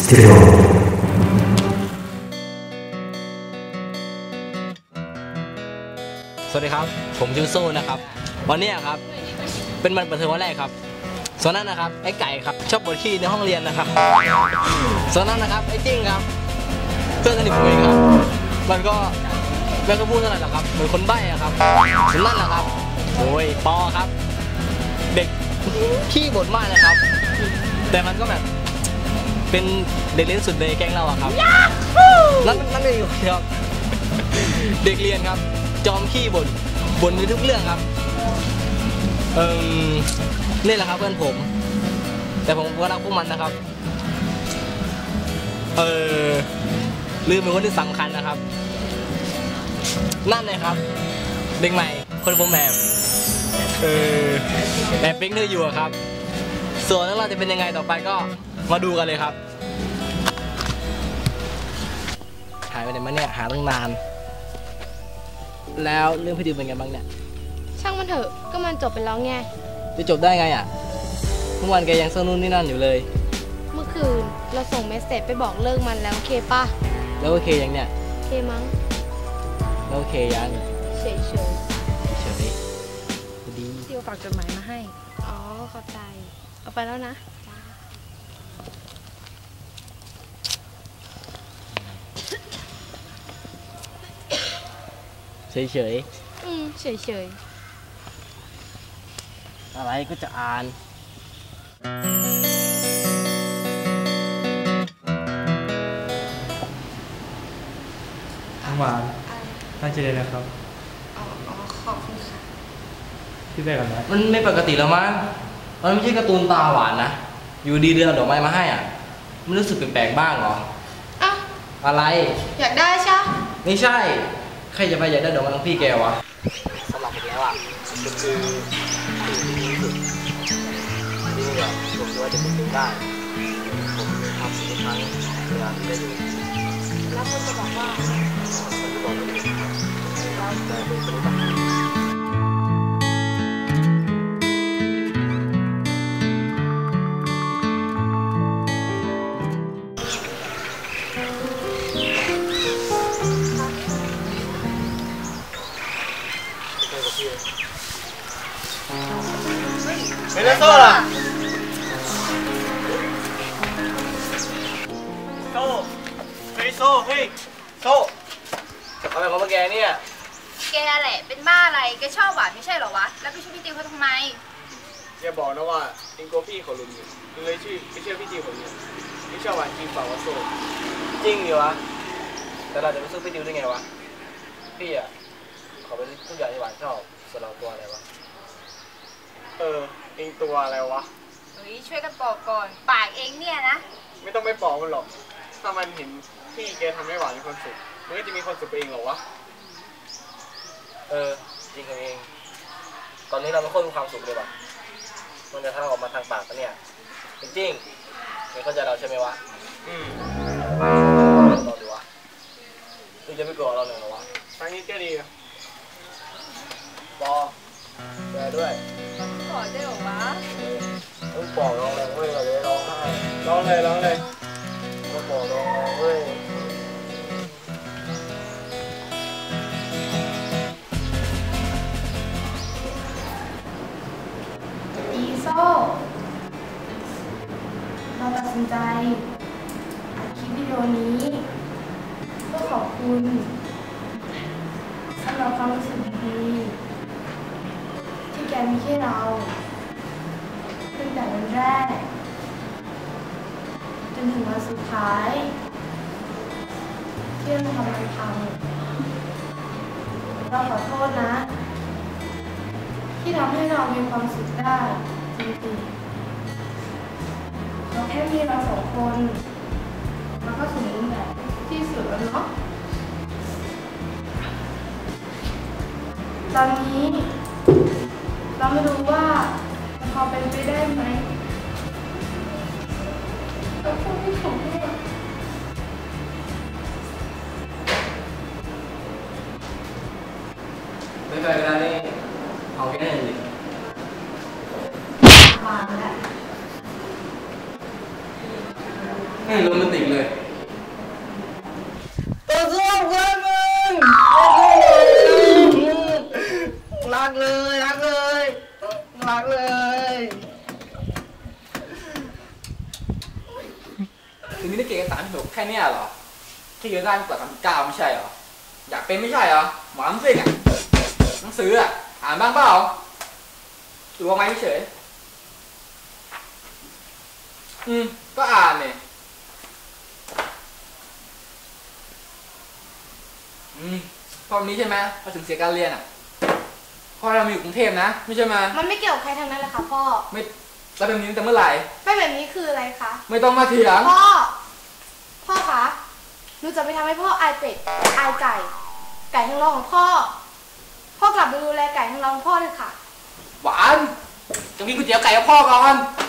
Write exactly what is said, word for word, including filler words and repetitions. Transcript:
สวัสดีครับผมชื่อโซ่นะครับวันนี้ครับเป็นวันเปิดเทอมวันแรกครับส่วนนั้นนะครับไอ้ไก่ครับชอบปวดขี้ในห้องเรียนนะครับส่วนนั้นนะครับไอ้จิ้งครับเพื่อนสนิทผมเองครับมันก็ไม่ก็พูดเท่าไหร่หรอกครับเหมือนคนใบ้อะครับส่วนนั้นนะครับโอ้ยปอครับเด็กขี้บ่นมากเลยครับแต่มันก็แบบเป็นเด็กเรียนสุดในแก๊งเราอะครับนั่นนั่นเองครับเด็กเรียนครับจอมขี้บ่นบ่นในทุกเรื่องครับเออนี่แหละครับเพื่อนผมแต่ผมก็รักพวกมันนะครับเออลืมเป็นคนที่สำคัญนะครับนั่นเลยครับเด็กใหม่คนผมแบบเออแบบปิ๊กเนอร์อยู่ครับส่วนเราจะเป็นยังไงต่อไปก็มาดูกันเลยครับหายไปไหนมาเนี่ยหาตั้งนานแล้วเรื่องพี่ดิวเป็นไงบ้างเนี่ยช่างมันเถอะก็มันจบไปแล้วไงจะจบได้ไงอ่ะเมื่อวานแกยังเศร้านู่นนี่นั่นอยู่เลยเมื่อคืนเราส่งเมสเสจไปบอกเลิกมันแล้วโอเคป่ะแล้วโอเคยังเนี่ยโอเคมั้งแล้วโอเคยังเฉยเฉยเฉยดีดิวฝากจดหมายมาให้อ๋อขอบใจเอาไปแล้วนะเฉยเฉยอืมเฉยเฉยอะไรก็จะอ่านทั้งหวานตั้งใจเลยนะครับอ๋อขอบคุณค่ะพี่ได้กันไหมมันไม่ปกติแล้วมั้งมันไม่ใช่การ์ตูนตาหวานนะอยู่ดีเดือนดอกไม้มาให้อ่ะมันรู้สึกแปลกๆบ้างเหรออ่ะอะไรอยากได้ใช่ไม่ใช่ใครจะไปอยากได้ดอกไม้ของพี่แกวะสำหรับผมแล้วอ่ะก็คือที่แบบผมคิดว่าจะเป็นไปได้ผมทำทุกครั้งเวลาที่ได้ดูแล้วคนจะบอกว่ามันจะบอกไม่ถูกแล้วแต่เป็นคนรู้จักไม่ได้โซ่ล่ะโซ่เฮ้ยโซ่เฮ้ยโซ่อะไรของแกเนี่ยแกแหละเป็นบ้าอะไรแกชอบหวานไม่ใช่เหรอวะแล้วไปช่วยพี่ติวเขาทำไมอย่าบอกนะว่าเองกลัวพี่เขาลุมอยู่เลยชื่อไม่เชื่อพี่ติวเขาเนี่ยไม่ชอบหวานจริงเปล่าวะโซ่จริงดิวะแต่เราจะไปสู้พี่ดิวได้ไงวะพี่อ่ะเขาเป็นทุกอย่างที่หวานชอบส่วนเราตัวอะไรวะเออเองตัวอะไรวะเฮ้ยช่วยกันปอกก่อนปากเองเนี่ยนะไม่ต้องไปปอกมันหรอกถ้ามันเห็นพี่แกทำให้หวานมีความสุขมันก็จะมีความสุขเองหรอวะเออจริงเองตอนนี้เราไม่ค่อยมีความสุขเลยว่ะมันจะทำออกมาทางปากปะเนี่ยจริงจริงเองเข้าใจเราใช่ไหมวะอืมลองดูวะมึงจะไม่กลัวเราหน่อยหรอวะทางนี้ก็ดีปอแกด้วยขอได้หรอวะต้องปอกลองเลยเว้ยเราจะได้ร้องไห้ร้องเลยร้องเลยต้องปอกลองเว้ยอีโซ่เราตัดสินใจอัดคลิปวิดีโอนี้เพื่อขอบคุณสำหรับความรู้สึกดีๆที่แกมีให้เราตั้งแต่วันแรกจนถึงวันสุดท้ายที่เราทำมันพังเราขอโทษนะที่ทำให้เรามีความสุขได้จริงๆเราแค่มีเราสองคนมันก็สมบูรณ์แบบที่สุดแล้วเนาะตอนนี้เราไม่รู้ว่าพอเป็นไปได้ไหมเราพูดไม่ถูกเลยไม่เคยเวลานี้เอาแค่นั้นเลยบางแล้วเฮ้เห็นโรแมนติกเลยตัวส้มเพื่อนมึงรักเลยรักเลยรักเลยถึงนี้ได้เก่งกันสามสิบหกแค่เนี้ยเหรอที่จะได้กว่าสามสิบเก้าไม่ใช่เหรออยากเป็นไม่ใช่เหรอหมอลำซิ่งอ่ะหนังสืออ่ะอ่านบ้างเปล่าดูว่าไหมเฉยอืมก็อ่านเนี่ยอืมตอนนี้ใช่ไหมพอถึงเสียการเรียนอ่ะพ่อเรามาอยู่กรุงเทพนะไม่ใช่ไหมมันไม่เกี่ยวกับใครทั้งนั้นเลยค่ะพ่อไม่แล้วเป็นนี้ตั้งแต่เมื่อไหร่เป็นแบบนี้คืออะไรคะไม่ต้องมาเถียงพ่อ พ่อคะหนูจะไปทำให้พ่ออายเป็ดอายไก่ ไก่ทั้งร้องของพ่อ พ่อกลับไปดูแลไก่ทั้งร้องของพ่อเลยค่ะหวานจะกินก๋วยเตี๋ยวไก่กับพ่อก่อน